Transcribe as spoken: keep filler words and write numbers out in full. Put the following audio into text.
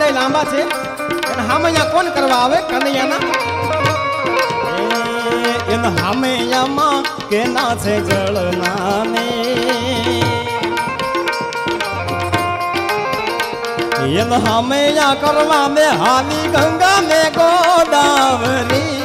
બધા લાંબા છે અને હામૈયા કોણ કરવા આવે કનૈયાના એન હામૈયામાં કેના છે જળનાને એન હામૈયા કરવા મે હાલી ગંગા મે ગોદાવરી